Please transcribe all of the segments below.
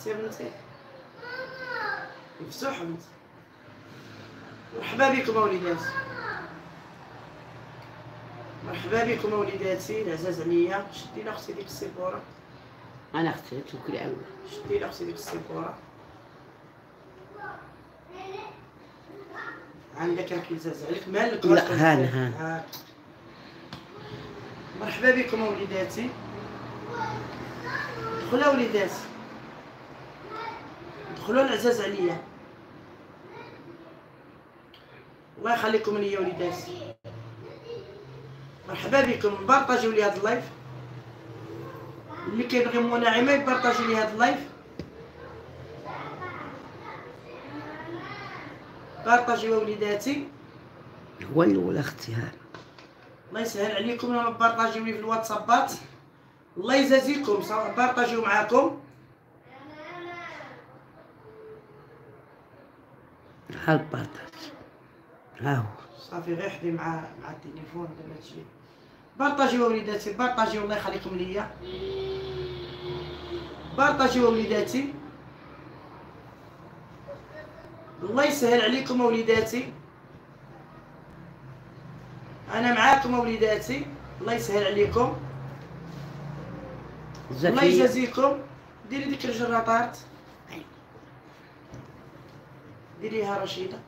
يا بنتي مفتوحه بنتي. مرحبا بكم وليداتي، مرحبا بكم وليداتي العزاز عليا. شدي لاختي ديك السيبوره. انا اختي توكلي على شدي لاختي ديك السيبوره. عندك راك يزاز عليك مالك. لا هان مرحبا بكم وليداتي. دخلوا وليداتي، دخلوا العزاز عليا. الله يخليكم ليا وليداتي. مرحبا بكم. بارطاجيو لي هذا اللايف. اللي كيبغي مناعمه يبارطاجي لي هذا اللايف. بارطاجيو وليداتي. هو الاول اختي ها. الله يسهل عليكم لما بارطاجيو لي في الواتسابات. الله يجازيكم بارطاجيو معاكم. ها البارطاج ها هو صافي غير حدي مع التليفون دابا تجي. بارطاجيو وليداتي، بارطاجيو الله يخليكم ليا. بارطاجيو وليداتي. الله يسهل عليكم وليداتي. انا معاكم وليداتي. الله يسهل عليكم. الله يجازيكم. ديري ديك الجراطات، ديريها رشيده.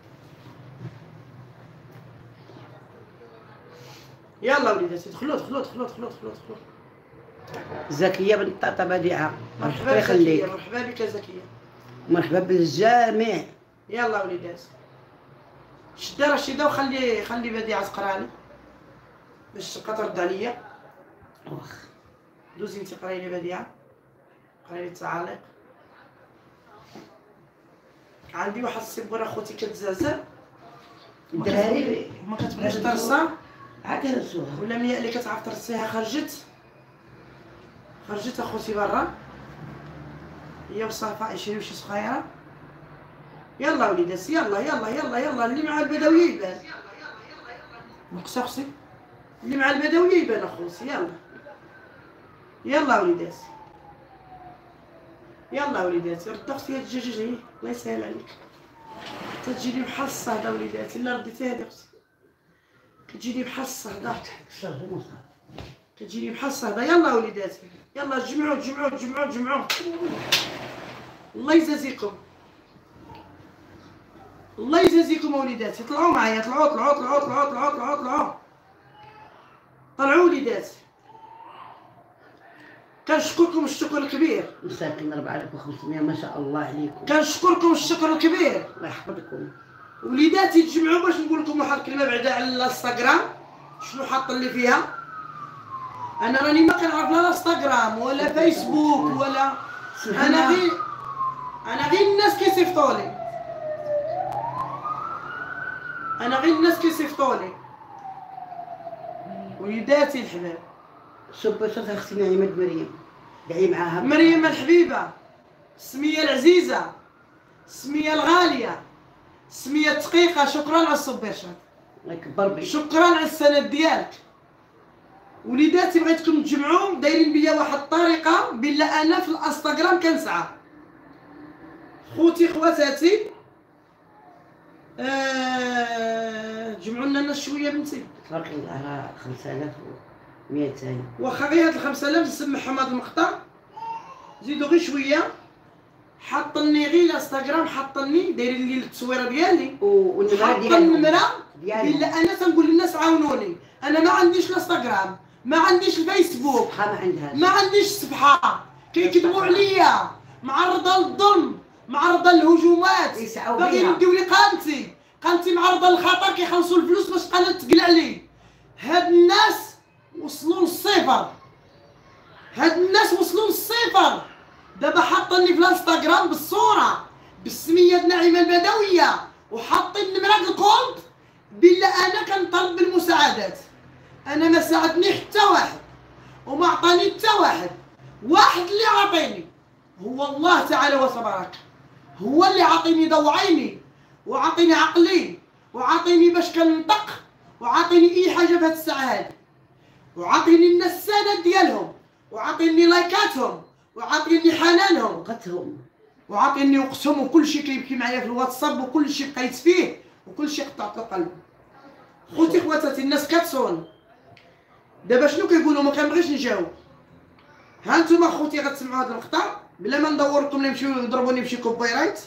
يلا وليداتي دخلوا دخلوا دخلوا دخلوا دخلوا دخلوا. زكيه بنت طاطا بديعه. مرحبا بك زكيه. مرحبا بك زكيه. مرحبا بالجميع. يلا وليداتي شدي رشيده وخلي بديعه تقرا لي باش تبقى ترد عليا. واخ دوزي انت قراي لي بديعه، قراي لي التعاليق. عندي واحد السيبوره خوتي كتزازر الدراري ما كتبغيش ترصها عاد رسوها ولا ملي اللي كتعرف ترصيها خرجت اخوتي برا هي وصافا يشريو شي صغيره. يلا وليداتي يلا يلا يلا يلا. اللي مع البدويه يبان نقص اختي. اللي مع البدويه يبان اخوتي. يلا يلا وليداتي يلا وليداتي. رد اختي هاد الدجاجه هي الله يسهل عليك. حتى تجيني بحال الصهده وليداتي. الا رديتي هادي اختي كتجيني بحال الصهده. كتجيني بحال الصهده. يلا وليداتي يلا تجمعوا تجمعوا تجمعوا تجمعوا. الله يجازيكم. الله يجازيكم وليداتي. طلعوا معايا طلعوا طلعوا طلعوا طلعوا طلعوا طلعوا طلعوا طلعوا وليداتي. كنشكركم الشكر الكبير. مساكن 4500 ما شاء الله عليكم. كنشكركم الشكر الكبير. الله يحفظكم وليداتي. تجمعوا باش نقول لكم واحد الكلمه بعدا على الانستغرام شنو حاط لي فيها. انا راني ما كنعرف لا انستغرام ولا فيسبوك ولا انا غير الناس كيصيفطولي. انا غير الناس كيصيفطولي. وليداتي الحباب. صب صوت اختي نعيمة مريم. دعي معاها مريم الحبيبه. السميه العزيزه، السميه الغاليه، السميه الدقيقه. شكرا على السوبرشات. الله يكبر بك. شكرا على السند ديالك. وليداتي بغيتكم تجمعوا دايرين بيا واحد الطريقه بلا انا في الانستغرام كنسعى. خوتي خواتاتي جمعوا لنا الناس شويه بنتي. تبارك الله راه 5200. واخا غير هاد 5000 نسمعهم هاد المقطع زيدوا غير شويه. حاطني غير الانستغرام حاطني دايرين لي التصويره ديالي والنمره ديالي النمره بلا انا تنقول للناس عاونوني. انا ما عنديش الانستغرام ما عنديش الفيسبوك ما عنديش الصفحه. كيكذبوا عليا. معرضه للظلم معرضه للهجومات. باغيين يديو لي قناتي معرضه للخطر. كيخلصوا الفلوس باش القناه تقلع لي. هاد الناس وصلوا للصفر. هاد الناس وصلوا للصفر. دابا حاطني في الانستغرام بالصوره بالسميه نعيمه البدويه وحاطين نمره الكونت بلا انا كنطلب بالمساعدات. انا ما ساعدني حتى واحد وما عطاني حتى واحد. واحد اللي عاطيني هو الله تعالى وتبارك. هو اللي عاطيني ضو عيني وعاطيني عقلي وعاطيني باش كنطق وعاطيني اي حاجه في هاد الساعه هادي وعاطيني الناس السند ديالهم وعاطيني لايكاتهم وعاطيني حنانهم وقتهم وعاطيني وقتهم، وكل شيء كيبكي معايا في الواتساب، وكل شيء بقيت فيه، وكل شيء قطعت القلب. خوتي خواتاتي الناس كتصون دابا شنو كيقولوا؟ ما كنبغيش نجاوب. ها نتوما خوتي غتسمعوا هذا المقطع بلا ما ندور لكم اللي يمشيو يضربوني بشي كوبي رايت.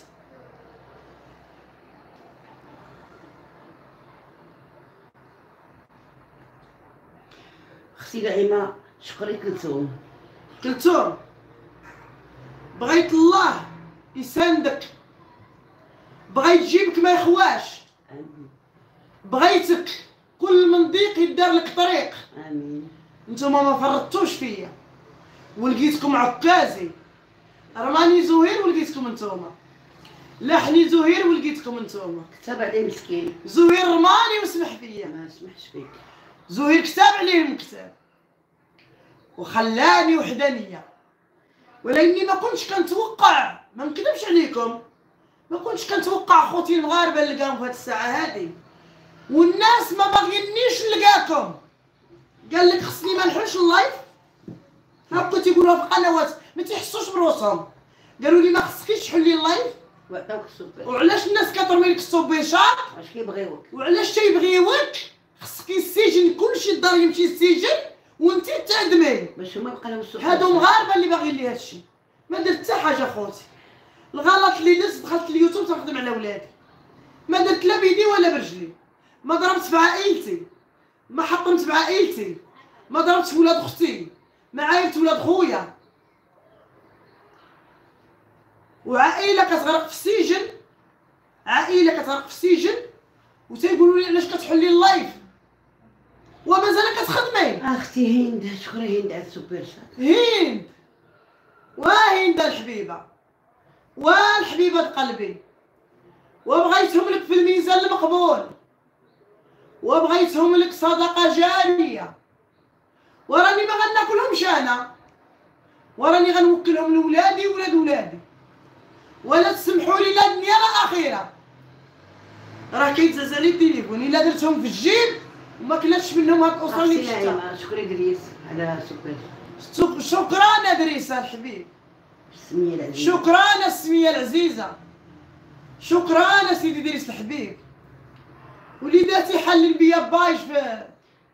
اختي نعيمه شكري كلثوم. كلثوم بغيت الله يساندك، بغيت جيبك ما يخواش، امين بغيتك كل من ضيق يدار لك طريق. امين. نتوما ما فرطتوش فيا ولقيتكم عكازي. رماني زهير ولقيتكم نتوما، لحني زهير ولقيتكم نتوما. كتب عليه مسكين. زهير رماني وسمح فيا، ما سمحش فيك. زهير كتاب عليه المكتاب وخلاني وحدانيه، ولكني ما كنتش كنتوقع، ما نكذبش عليكم، ما كنتش كنتوقع خوتي المغاربه اللي لقاهم في هاد الساعه هادي، والناس ما باغينيش نلقاكم. قال لك خصني ما نحلش اللايف. هاكو تيقولوها في قنوات ما تيحسوش بروسهم، قالوا لي ما خصكيش تحلي اللايف. وعطاوك السوبر. وعلاش الناس كترمي لك الصوبيشات؟ واش كيبغيوك؟ وعلاش تيبغيوك؟ خصك السجن، كلشي الدار يمشي السجن وانت تعدمي. باش هما يبقى لهم السوبر. هادو مغاربه اللي باغيين لي هادشي. ما درت حتى حاجه خوتي. الغلط اللي درت دخلت اليوتيوب تنخدم على ولادي، ما درت لا بيدي ولا برجلي، ما ضربت في عائلتي، ما حطمت بعائلتي، ما ضربت في ولاد اختي، ما عايلت ولاد خويا. وعائله كتغرق في السجن، عائله كتغرق في السجن وتيقولوا لي علاش كتحلي اللايف ومازال كتخدمي. اختي هند شكرا هند على السوبر شات. هند وهند الحبيبه والحبيبه قلبي، وبغيتهم لك في الميزان المقبول، وبغيتهم لك صدقه جاريه، وراني ما غناكلهمش انا، وراني غنوكلهم لولادي وولاد ولادي، ولا تسمحوا لي لا دنيا لا اخره. راه كيتزاز علي التليفون الا درتهم في الجيب وما كلاتش منهم هاد الاسره اللي شفتها. شكرا دريس على السوبر. شكرا دريسه الحبيب، السميه العزيزه. شكرا السميه العزيزه، شكرا سيدي دريس الحبيب. وليداتي حلل بيا بايش في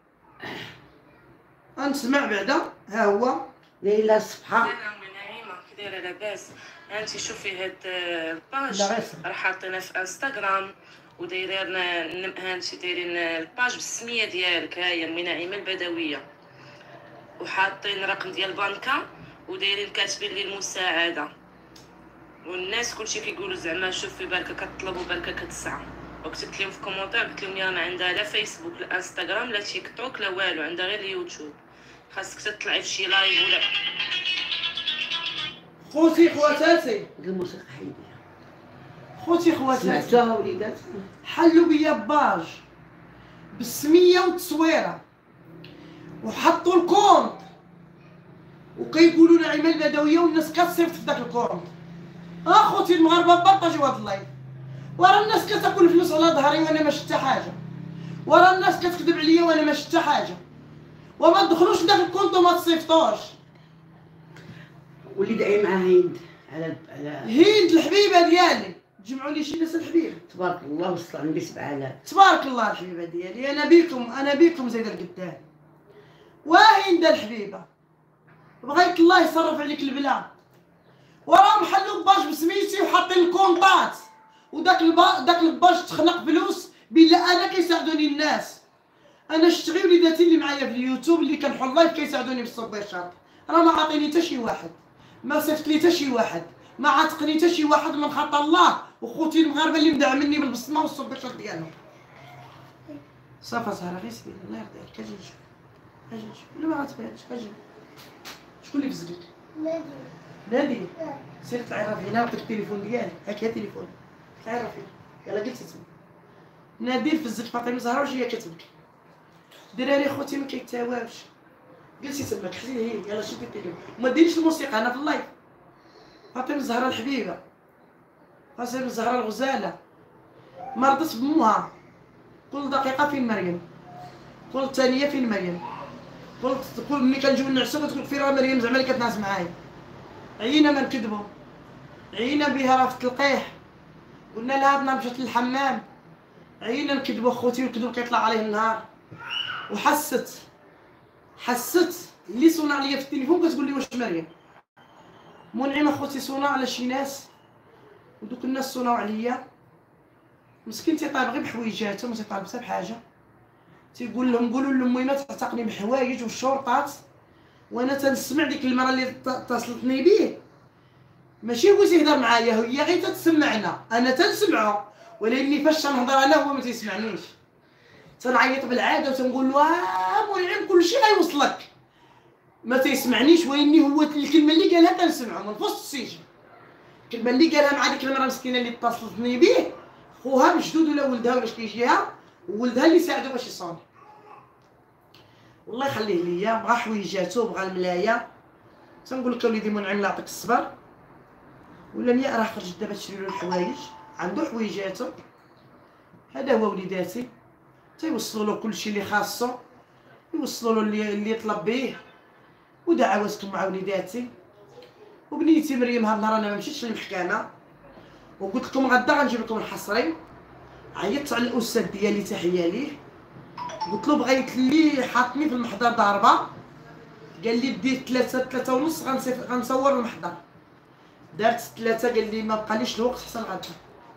نسمع بعدا. ها هو ليلى الصبحه. سلام نعيمه، كي دايره لاباس؟ انت شوفي هاد الباج راه حاطينها في انستغرام ودايرين هانتي دايرين الباج بالسميه ديالك، ها هي نعيمه البدويه، وحاطين رقم ديال البنكه ودايرين كاتبين لي المساعده، والناس كلشي كيقولوا زعما شوفي بالك كطلب وبالك كتسعى. وكتبت لهم في كومونتير قلت لهم يا ما عندها لا فيسبوك لا انستغرام لا تيك توك لا والو، عندها غير اليوتيوب، خاصك تطلعي في شي لايف ولا. خوتي خواتاتي، الموسيقى حيدها. خوتي خواتاتي، سمعتوها وليدات؟ حلوا بيا باج بالسميه والتصويره وحطوا الكونت وكيقولوا نعيمه البدويه، والناس كتصيفط في داك الكونت. اخوتي المغاربه بارطاجيو هاد اللايف، ورا الناس كتاكل فلوس على ظهري وانا ما شفت حاجه، ورا الناس كتكذب عليا وانا ما شفت حاجه، وما تدخلوش لداك الكونت وما تصيفطوش. ولي دعي مع هند على هند الحبيبه ديالي، تجمعوا لي شي ناس الحبيب. تبارك الله وصل عندي 7000. تبارك الله الحبيبه ديالي، انا بيكم زايده القدام. وهند الحبيبه بغيت الله يصرف عليك البلا، وراهم حلوا باج بسميتي وحاطين الكونطات، وداك داك الباج تخلق فلوس بلا انا كيساعدوني الناس. انا شتغي وليداتي اللي معايا في اليوتيوب اللي كنحل لايف كيساعدوني بالسوبر شات، راه ما عاطيني حتى شي واحد، ما صيفط لي حتى شي واحد، ما عاتقني حتى شي واحد من خطا الله وخوتي المغاربه اللي مدعمني بالبصمه والسوبر شات ديالهم. صافا زهره غير سيدي الله يرضي عليك، اجي نشوف اجي نشوف ولا ما غاتبانش. اجي شكون اللي فزلك؟ نادي سير طلعي راه هنا، عطيك التليفون ديالي، هاك يا تليفون، طلعي راه فين، يلاه جلسي تما. نادي فزك فاطمه زهره واش هي كتبكي؟ دراري خوتي ما كيتساواوش، جلسي تما خليه هي، يلاه شوفي التليفون وما ديريش الموسيقى، انا في اللايف. فاطمه الزهراء الحبيبه، فاطمه الزهراء الغزاله، مرضت بموها. كل دقيقه فين مريم، كل ثانيه فين مريم، كل ملي كنجيو نعسو كتقول فين راه مريم زعما اللي كتنعس معايا. عينا ما نكذبوا، عينا بها راه في التلقيح، قلنا لها بنا مشات للحمام، عينا نكذبوا خوتي والكذب كيطلع عليه النهار. وحست اللي صونا عليا في التليفون كتقول لي واش مريم. منعم اخوتي صونا على شي ناس، ودوك الناس صوناو عليا مسكين تيطالب غير بحويجاتهم، ما تيطالب حتى بحاجه. تيقول لهم قولوا لامي ما تعتقني بحوايج والشرطات، وانا تنسمع ديك المره اللي اتصلتني بيه ماشي هو تيهضر معايا، هي غير تتسمعنا، انا تنسمعو ولكني فاش تنهضر انا هو ما تيسمعنيش. تنعيط بالعاده وتنقول له منعم كلشي غيوصلك، ما تيسمعنيش ولكني هو الكلمه اللي قالها تنسمعو من وسط السجن. الكلمه اللي قالها مع ديك المره مسكينه اللي اتصلتني بيه، خوها مشدود ولا ولدها ولا كيجيها، وولدها اللي ساعدو باش يصوني. والله يخليه ليا، بغا حويجاتو بغا الملايه. تنقول لك وليدي منعم الله يعطيك الصبر، ولا نيا راه خرج دابا تشري له الحوايج، عنده حويجاتو، هذا هو وليداتي. تيوصلوا له كلشي اللي خاصو، يوصلوا له اللي يطلب به. ودعواتكم مع وليداتي. وبنيتي مريم هاد النهار انا ما مشيتش للمحكمه، وقلت لكم غدا غنجيب لكم الحصري. عيطت على الاستاذ ديالي تحيه ليه، قلت له بغيت اللي حاطني في المحضر ضاربه، قال لي دير 3 ونص غنصور المحضر. دارت 3 قال لي ما بقاليش الوقت حتى غدا.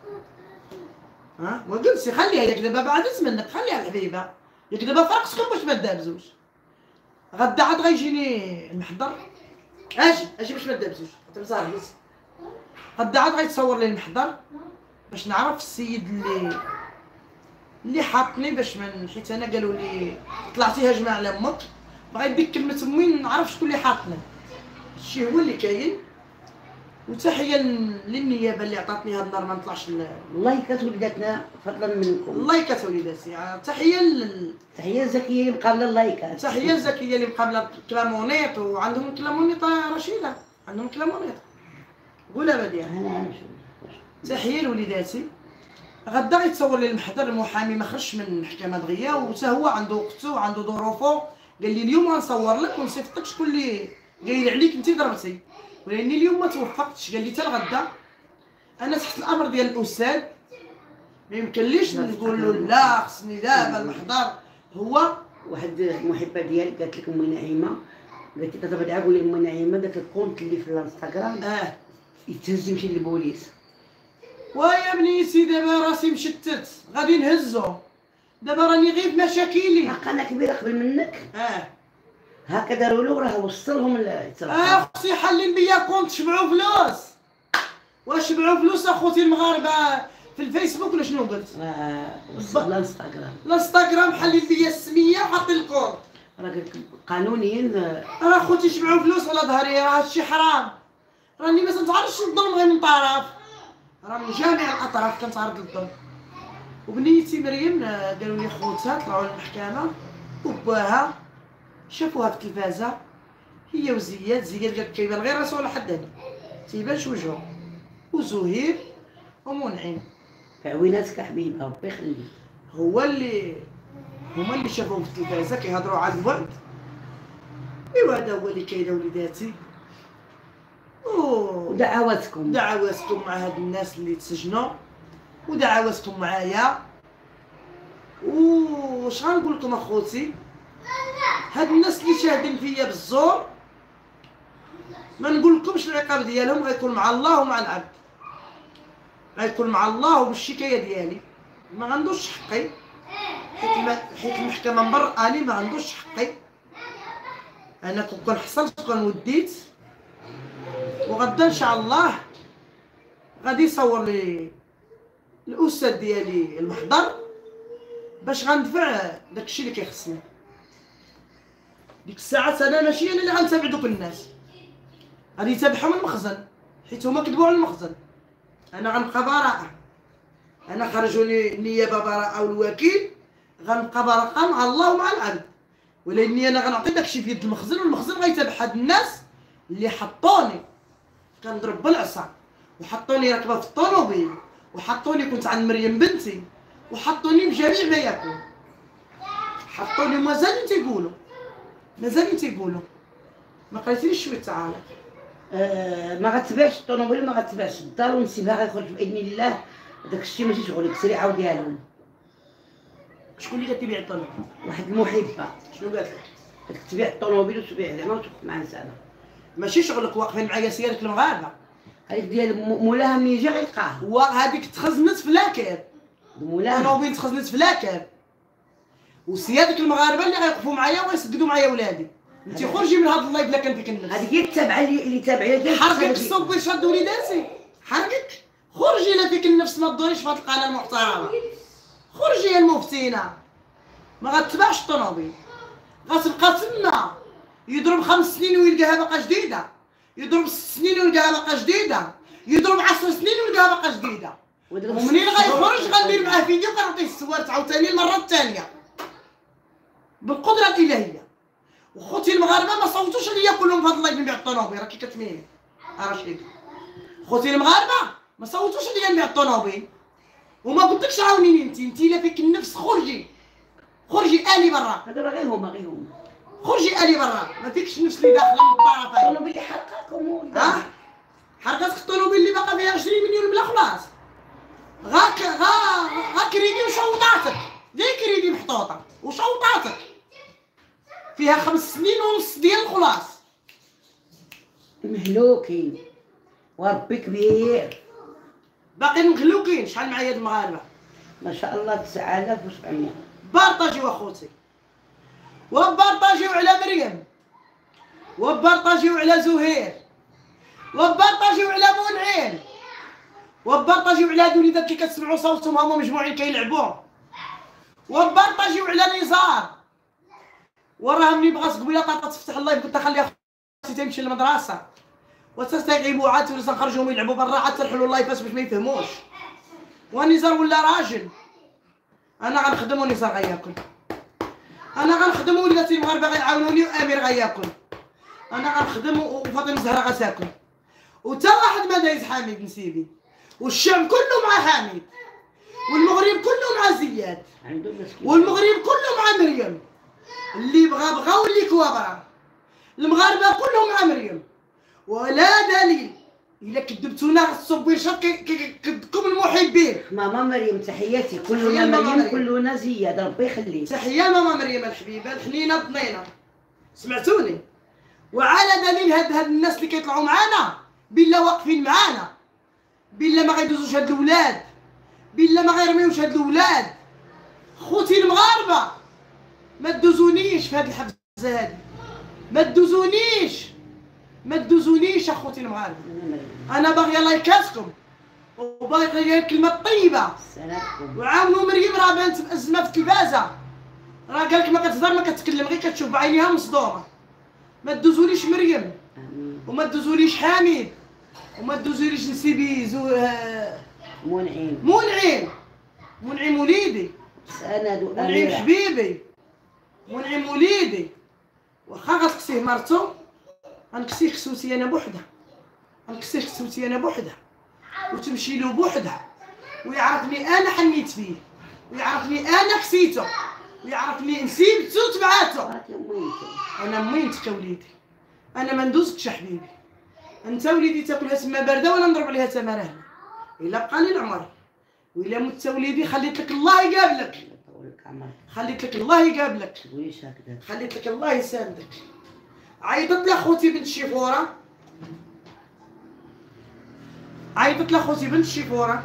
وقلت خليها ياك دابا بعدت منك، خليها الحبيبه ياك دابا فرقتكم باش ما دابزوش. غدا عاد غيجيني المحضر، اجي باش ما دابزوش حتى مصاريس. غدا عاد غيتصور لي المحضر باش نعرف السيد اللي حاطني، باش من حيت انا قالوا لي طلعتي هجمه على امك، بغيت ديك كلمه امي نعرف شكون اللي حاطني. هادشي هو اللي كاين. وتحيه للنيابه اللي عطاتني هاد النهار ما نطلعش والله كانت وليداتنا فضلا منكم. الله كانت وليداتي. تحيه زكيه اللي مقابله اللايكات. تحيه زكيه اللي مقابله كلامونيط، وعندهم كلامونيط رشيده، عندهم كلامونيط. قولها بديع. تحيه لوليداتي. غدا غيتصور لي المحضر، المحامي ما خرجش من المحكمه دغيا، وتا هو عنده وقته وعنده ظروفه. قال لي اليوم غنصور لك ونصيفطك شكون اللي قايل عليك انت ضربتي، ولاني اليوم ما توفقتش. قال لي حتى الغدا انا تحت الامر ديال الاستاذ، ما يمكنليش نقول له لا خصني دابا المحضر. هو واحد المحبه ديالي قالت لك امي نعيمه، قالت لي دابا دعا قول لي امي نعيمه داك الكونت اللي في الانستغرام يتهز يمشي للبوليس. ويا بنيتي دابا راسي مشتت غادي نهزو، دابا راني غير في مشاكلي. انا كبيره قبل منك. هكا داروا له راه وصلهم اختي حلين بيا كونت شبعوا فلوس. واش شبعوا فلوس اخوتي المغاربه في الفيسبوك ولا شنو قلت؟ الانستغرام حلين بيا السميه وحاطين الكونت. راه قلت قانونيا راه اخوتي شبعوا فلوس على ظهري، راه هادشي حرام. راني ما تنتعرضش للظلم غير من طرف، راه من جميع الاطراف كنتعرض للظلم. وبنيتي مريم قالوا لي خوتها طلعوا للمحكمه، وباها شافوها في التلفازه هي وزياد. زياد قالت كيبان غير راسو ولا حد هنا تيبانش وجهو، وزهير ومنعم. عويناتك حبيبه ربي يخليك. هما اللي شافوهم في التلفازه كيهضروا على الوعد. ايوا هذا هو اللي كاين وليداتي. ودعواتكم مع هاد الناس اللي تسجنوا، ودعواتكم معايا. واش غنقول لكم اخوتي، هاد الناس اللي شاهدين فيا بالزور ما نقول لكمش العقاب ديالهم غيكون مع الله ومع العبد، غيكون مع الله وبالشكايه ديالي. ما عندوش حقي حيت المحكمه مبرئاني، ما عندوش حقي. انا كون حصلت كون وديت، وغدا ان شاء الله غادي يصور لي الاستاذ ديالي المحضر باش غندفع داكشي اللي كيخصني. ديك الساعات انا ماشي انا اللي غنتابع دوك الناس، غادي يتابعهم المخزن حيت هما كذبوا على المخزن. انا غنبقى براءه، انا خرجوا لي النيابه براءه والوكيل، غنبقى براءه مع الله ومع العبد. ولاني انا غنعطي داكشي في يد المخزن، والمخزن غيتابع هاد الناس اللي حطوني كنضرب بالعصا، وحطوني راكبه في الطوموبيل، وحطوني كنت عند مريم بنتي، وحطوني بجميع ما يكون. حطوني مازالين تيقولوا ما قريتيش شويه تعالى. ما غتباعش الطوموبيل وما غتباعش الدار ونسيبها غيخرج باذن الله. داك الشيء ماشي شغلك، سيري عاوديها لهم. شكون اللي كتبيع الطوموبيل؟ واحد المحبه. شنو قالت لك؟ تبيع الطوموبيل وتبيع زعما وتوقف مع انسانه. ماشي شغلك، واقفين معايا سيارة المغاربة. هذيك ديال مولاها ملي يجي غيلقاها. وهذيك تخزنت في لاكر. مولاها الطوموبيل تخزنت في لاكر. وسيادة المغاربة اللي غيوقفوا معايا وغيسددوا معايا ولادي. انت خرجي من هذا اللايف لا كان فيك النفس. هذيك هي التابعه اللي تابعه ديال حرقك الصوب باش شاد وليداتي. حرقك. خرجي لا فيك النفس، ما تدوريش في هذه القناة المحترمة. خرجي يا المفتينة. ما غتباعش الطوموبيل. غتبقى تما يضرب 5 سنين ويلقاها باقا جديدة. يضرب 6 سنين ويلقاها باقا جديدة. يضرب 10 سنين ويلقاها باقا جديدة. ومنين غيخرج غندير معاه فيديو كنعطيه السوارت عاوتاني المرة الثانية. بالقدرة الإلهية. وخوتي المغاربة ما صوتوش عليا كلهم في هاد اللايف نبيع الطوموبيل، راكي كتميني. رشيد. خوتي المغاربة ما صوتوش عليا نبيع الطوموبيل. وما قلتلكش عاونيني انت لا فيك النفس خرجي. خرجي آلي برا. هذا غير هما. خرجي آلي برا، ما فيكش النفس اللي داخلة من الطرفين. الطوموبيل اللي حرقاكم حرقتك الطوموبيل اللي باقا فيها 20 مليون بلا خلاص. غا كريدي وشوطاتك. دي كريدي محطوطة وشوطاتك. فيها 5 سنين ونص ديال الخلاص. مهلوكين وربي كبير. باقيين مخلوقين. شحال معايا المغاربة؟ ما شاء الله 9700. بارطاجيو اخوتي، وبارطاجيو على مريم، وبارطاجيو على زهير، وبارطاجيو على منعين، وبارطاجيو على هاد الوليدات كي كتسمعوا صوتهم هما مجموعين كيلعبوا، وبارطاجيو على نزار. وراه ملي بغات قبيله طاطا تفتح اللايف قلت خليها اختي تمشي للمدرسه وتستيقظوا عاد ولا نخرجوهم يلعبوا برا عاد ترحلوا اللايف باش ما يفهموش. ونزار ولا راجل. انا غنخدم ونزار غياكل. انا غنخدم وليداتي المغاربه غيعاونوني وامير غياكل. انا غنخدم وفاطمه زهره غتاكل. وتا واحد ما دايز حميد نسيبي. والشعب كله مع حميد. والمغرب كله مع زياد. والمغرب كله مع مريم. اللي بغى واللي كوابرا. المغاربه كلهم مع مريم. ولا دليل الا كذبتونا غتصبوا شق كذبكم المحبين. ماما مريم تحياتي، كلنا مريم كلنا زياد ربي يخليك. تحيه ماما مريم الحبيبه الحنينه الضنينه. سمعتوني؟ وعلى دليل هاد الناس اللي كيطلعوا معانا بالله واقفين معانا، بالله ما غيدوزوش هاد الاولاد، بالله ما غيرميوش هاد الاولاد. خوتي المغاربه ما تدوزونيش في هاد الحبسه هادي، ما تدوزونيش ما تدوزونيش اخوتي المغاربه. انا باغيه لايكاتكم وباغيه كلمه طيبه. وعاونوا مريم راه بانت بازمه في التلفازه، راه قالك ما كتهضر ما كتكلم غير كتشوف بعينيها مصدومه. ما تدوزوليش مريم وما تدوزوليش حميد وما تدوزوليش نسيبي منعم وليدي. منعم حبيبي منعم وليدي. واخا غتكسيه مرتو غنكسيه خصوصي انا بوحدها، غنكسيه خصوصي انا بوحدها وتمشي له بوحدها ويعرفني انا حنيت فيه ويعرفني انا كسيته ويعرفني نسيبتو تبعاتو. انا مينتك وليدي، انا ما ندوزكش حبيبي. انت وليدي تاكلها تما بارده وانا نضرب عليها تما هنا. الا بقى لي العمر وإلا مت وليدي خليت لك الله يقابلك، خليت لك الله يقابلك، خليت لك الله يساندك. عيطت لاخوتي بنت الشيفوره، عيطت لاخوتي بنت الشيفوره.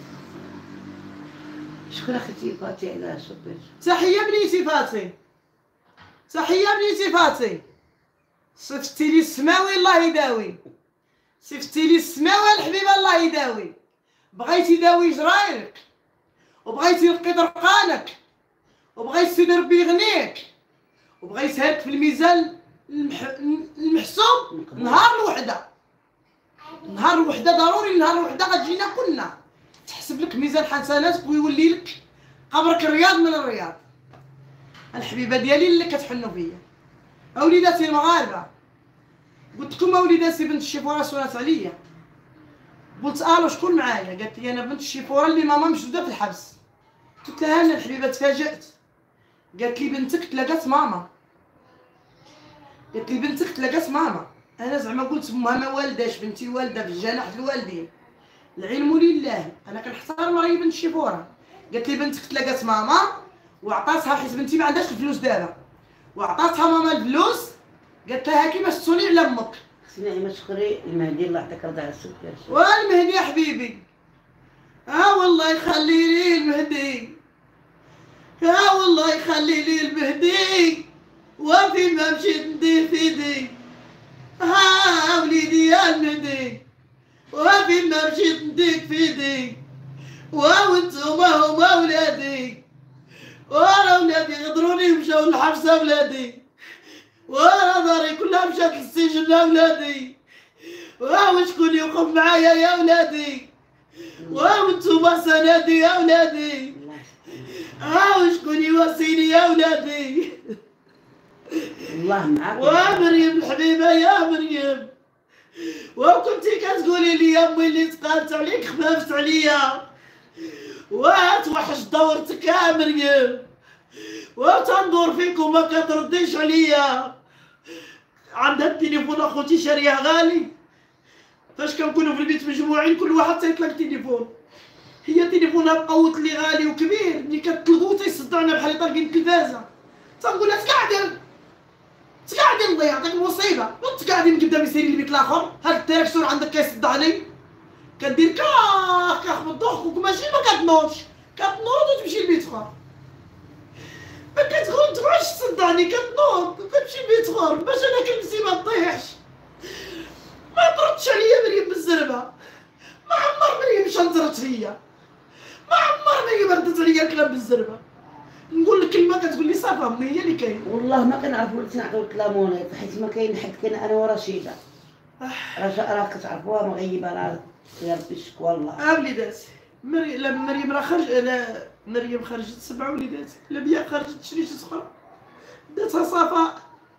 شكون اختي فاتي على صبيت؟ تحيه بنيتي فاتي، تحيه بنيتي فاتي. صفتي لي السماوي الله يداوي، صفتي لي السماوي الحبيبه الله يداوي. بغيتي داوي جرايرك وبغيتي رقي طرقانك وبغيتي ربي يغنيك وبغيتي هاك في الميزان المحسوب نهار الوحده. نهار الوحده ضروري، نهار الوحده غتجينا كلنا تحسب لك ميزان حسناتك ويولي لك قبرك الرياض من الرياض. الحبيبه ديالي اللي كتحنوا فيا اوليداتي المغاربه. قلت لكم اوليداتي بنت الشيفوره سولات عليا، قلت الو شكون معايا؟ قالت لي انا بنت الشيفوره اللي ماما مشدوده في الحبس. قلت لها انا الحبيبه تفاجأت، قالت لي بنتك تلاقات ماما، قالت لي بنتك تلاقات ماما. انا زعما قلت امها ما والداش، بنتي والده في الجناح ديال الوالدين. العلم لله. انا كنحتار مريم بنت شيفوره، قالت لي بنتك تلاقات ماما وعطاتها، حيت بنتي ما عندهاش الفلوس دابا، وعطاتها ماما الفلوس، قالت لها كيفاش تصوني على امك. خصني ما تشكري المهدي الله يعطيك رضا على السكر. والمهدي يا حبيبي، والله يخلي لي المهدي، والله يخلي لي المهدي، وفين ما مشيت ندير في يدي، وليدي يا المهدي، وفين ما مشيت نديك في يدي، وانتوما هما ولادي، وانا ولادي غدروني مشاو للحبس ولادي، وانا داري كلها مشات للسجن ولادي، وشكون يوقف معايا يا ولادي، وانتوما سندي يا ولادي، وشكون يواسيني يا ولادي. الله معاك. ومريم الحبيبه يا مريم، وكنتي كتقولي لي يا امي اللي تقالت عليك خففت عليا، وتوحش دورتك يا مريم، وتندور فيك وما كترديش عليا. عندها التليفون اخوتي شاريه غالي، فاش كنكونوا في البيت مجموعين كل واحد تيطلق تليفون، هي تليفونها مقوت لي غالي وكبير، ملي كتطلقو تيصدعنا بحال طالقين التلفازه، تنقول لها تقعدي الله يعطيك المصيبه، تقعدي قدامي سيري البيت الاخر، هاد التراكسور عندك كيصدعني، كدير كاخ كاخ بالضخ، وماشي ما كتنوضش، كتنوض وتمشي لبيت اخر، ما تبغيش تصدعني، كتنوض وكتمشي لبيت اخر باش انا كنمسي ما طيحش. ما طردتش عليا مريم بالزربه، ما عمر مريم شنطرت فيا، ما عمر مريم ردت عليا الكلام بالزربه. نقول لك كلمه كتقول لي صافا امي هي اللي كاين. والله ما كنعرفوا نعطيو الكلامونات، حيت ما كاين حد، كاين انا ورشيده. راه كتعرفوها مغيبه، راه يا ربي الشكوى الله. وليداتي مريم راه مريم خرجت 7 وليدات، بيا خرجت شريت اخرى داتها صفاء.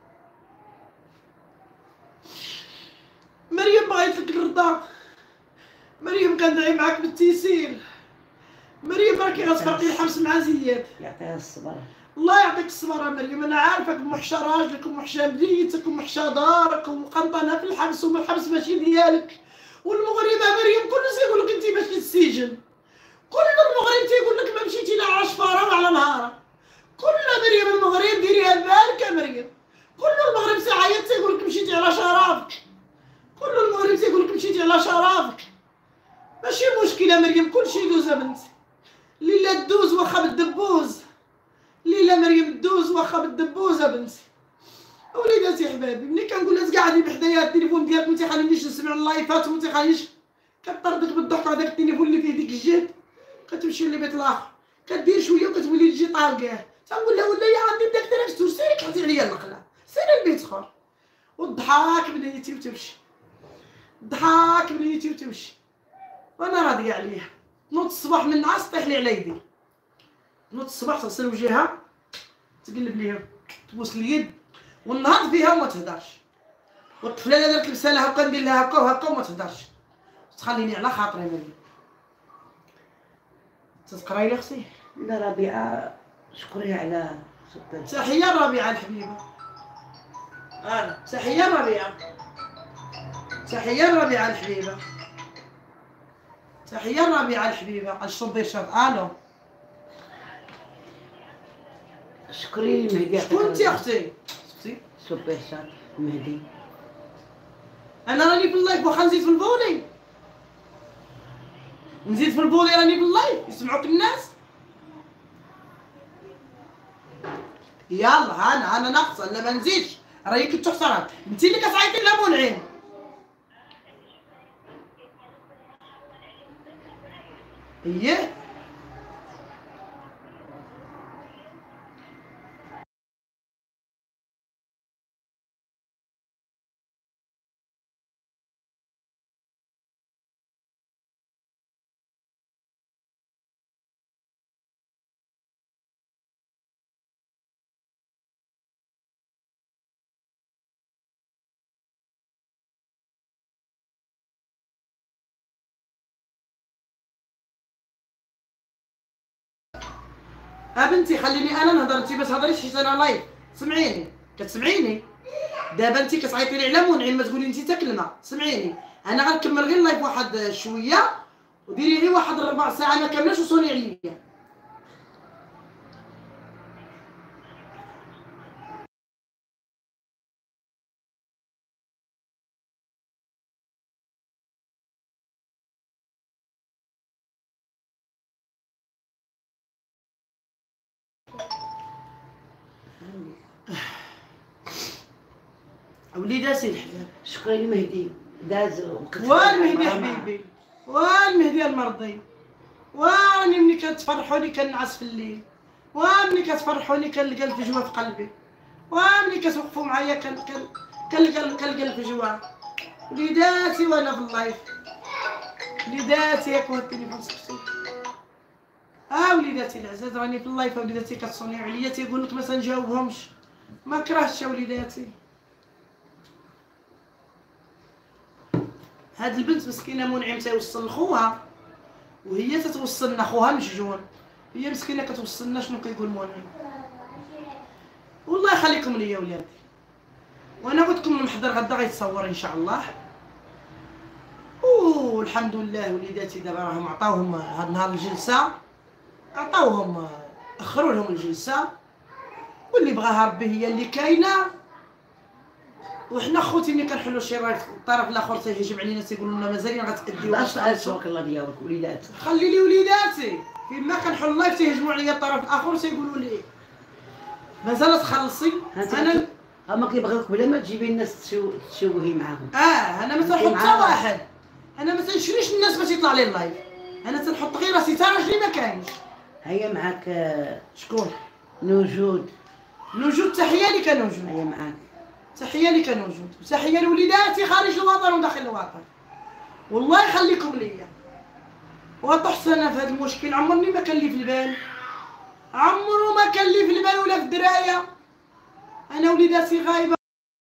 مريم بغيت لك الرضا، مريم كندعي معاك بالتيسير، مريم راكي غتفرقي الحبس مع زياد. يعطيها الصبر. الله يعطيك الصبر مريم، انا عارفك موحشه راجلك وموحشه بنيتك وموحشه دارك ومقنطنه في الحبس، وما الحبس ماشي ديالك. والمغربه مريم كل تيقول لك انت ماشي للسجن، كل المغرب تيقول لك ما مشيتي لا على شفاره ولا على نهاره، كل مريم المغرب ديريها بالك يا مريم، كل المغرب تيعيط تيقول لك مشيتي على شرافك، كل المغرب تيقول لك مشيتي على شرافك. ماشي مشكله مريم، كلشي يدوز بنتي، ليلة دوز واخا بالدبوز، ليلة مريم دوز واخا بالدبوز بنتي. وليداتي حبابي، ملي كنقول لها تقعدي بحدايا التليفون ديالك ما تيخلينيش نسمع اللايفات وما تيخلينيش، كطردك بالضحك هذاك التليفون اللي فيه ديك الجهد، كتمشي للبيت الاخر كدير شويه وكتولي تجي طالقاه، تنقول لها ولا يا عندي داك تراكتور سيري كحتي عليا النقله، سيري البيت اخر. والضحاك بنيتي وتمشي، الضحاك بنيتي وتمشي، وانا راضيه عليها. نوض الصباح من النعاس طيح لي على يدي، نوض الصباح تغسل وجهها، تقلب ليها، تبوس اليد ونهض فيها وما تهدرش، والطفله اللي درت لبسها لها وكندير لها هكا وهكا وما تهدرش، تخليني على خاطري مريم. تتقراي لي اختي؟ لا ربيعه شكريها على سكر. تحيه الربيعه الحبيبه، تحيه الربيعه، تحيه الربيعه الحبيبه، تحيه الربيعه الحبيبه. الشوبير شاد الو. شكري المهدي. شكون انت اختي؟ سوبر شات المهدي. انا راني في اللايف، واخا نزيد في الفولي، نزيد في الفولي راني في اللايف يسمعوك الناس. يلا انا ناقصه، انا ما نزيدش، راهي كنت تحترم، انت اللي كتعيطي لها منعم. اييه بنتي خليني انا نهضر، انت ما تهضريش حيت انا لايف. سمعيني، كتسمعيني؟ دابا انت كتعيطي لي على منعم ما تقولي انت حتى كلمه. سمعيني انا غنكمل غير اللايف واحد شويه وديري لي واحد ربع ساعه ما كاملاش وصوني عليا. وليداتي الحلال شكرا لمهدي داز والمهدي حبيبي والمهدي المرضي واني ملي كتفرحوني كنعس في الليل وملي كتفرحوني كنلقى الفجوه في قلبي وملي كتوقفوا معايا كنلقى الفجوه. وليداتي وانا في اللايف وليداتي ياك هو التليفون سكتو. وليداتي العزاز راني في اللايف وليداتي كتصونيو عليا تيقول لك ما تنجاوبهمش ما كرهتش يا وليداتي. هاد البنت مسكينه منعم تيوصل لخوها وهي تتوصل لخوها مشجون. هي مسكينه كتوصلنا شنو كيقول منعم. والله يخليكم ليا ولادي وانا قلت لكم المحضر غدا غيتصور ان شاء الله. والحمد لله وليداتي دابا راهم عطاوهم هاد النهار الجلسه عطاوهم اخروا لهم الجلسه واللي بغاها ربي هي اللي كاينه. وحنا خوتي ملي كنحلوا شي راي في الطرف الاخر تيهجم علينا تيقولوا لنا مازالين غتأديو. اش تبارك الله ديالك وليدات خلي لي وليداتي فيما كنحل اللايف تيهجموا عليا الطرف الاخر تيقولوا لي مازال تخلصي. انا هما كيبغيوك بلا ما تجيبي الناس تشوهي معاهم. انا ما تنحط حتى واحد. انا ما تنشريش الناس باش يطلع لي اللايف. انا تنحط غير راسي تا راجلي ما كاينش. هيا معاك شكون؟ نوجود تحيه لك نوجود. هيا معاك تحيه لك نوجود وتحيه لوليداتي خارج الوطن وداخل الوطن. والله يخليكم ليا وتحسن في هذا المشكل. عمرني ما كان لي في البال عمرو ما كان لي في البال ولا في الدرايه. انا وليداتي غايبه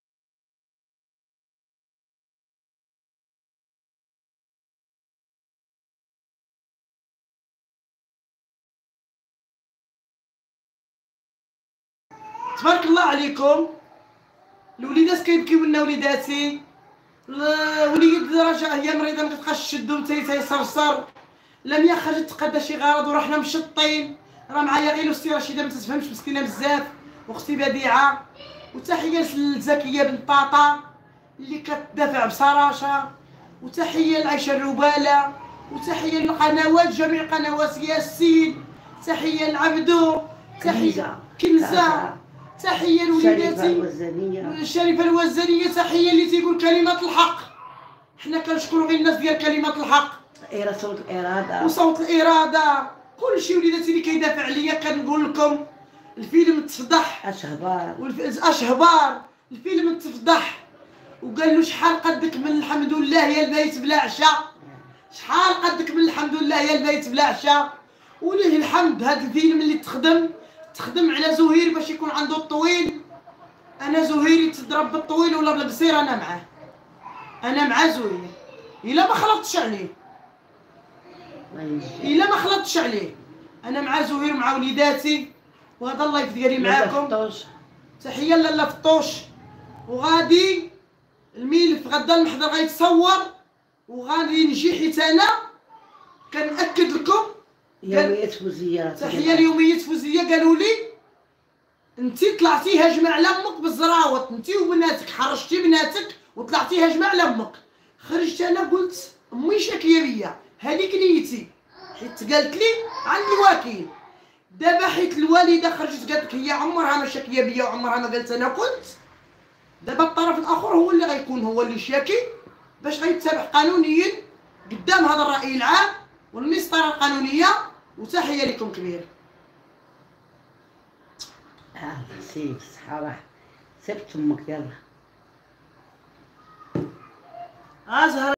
تبارك الله عليكم. الوليدات كيبكيو لنا وليداتي. وليد رجع هي مريضه ما كتبقاش تشدو تيصرصر. لم خرجت تقدا شي غرض ورحنا مشطين. راه معايا غير اختي رشيده ما تتفهمش مسكينه بزاف واختي بديعه. وتحيه لزكيه بنت طاطا اللي كتدافع بصراشه. وتحيه لعيشه الرباله وتحيه للقنوات جميع قنوات ياسين. تحيه لعبدو تحيه كنزه تحيه لوليداتي الشريفه الوزانيه. تحيه اللي تيقول كلمات الحق. حنا كنشكروا غير الناس ديال كلمات الحق صوت الاراده وصوت الاراده. كلشي وليداتي اللي كيدافع عليا كنقول لكم الفيلم تفضح اشهبار الفيلم تفضح. وقال له شحال قدك من الحمد لله يا البيت بلا عشاء. شحال قدك من الحمد لله يا البيت بلا عشاء. وليه الحمد هذا الفيلم اللي تخدم على زهير باش يكون عنده الطويل. انا زهير يتضرب بالطويل ولا بالقصير انا معاه. انا مع زهير الا ما خلطتش عليه انا مع زهير مع وليداتي. وهذا اللايف ديالي معاكم. تحيه لالا فطوش. وغادي الملف غدا المحضر غيتصور وغادي نجي حيت انا كنأكد لكم يوميات فوزيه. تحيه ليوميات فوزيه. قالوا لي انتي طلعتي هجمه على امك بالزراوط انتي وبناتك حرشتي بناتك وطلعتي هجمه على امك. خرجت انا قلت امي شاكيه بيا هذيك نيتي حيت قالت لي عند الوكيل. دابا حيت الوالده خرجت قالت لك هي عمرها ما شاكيه بيا وعمرها ما قالت انا قلت. دابا الطرف الاخر هو اللي غيكون هو اللي شاكي باش غيتبع قانونيا قدام هذا الراي العام والمسطره القانونيه. وتحيه لكم كبير. سيب صحراح سبت امك يلا. زهر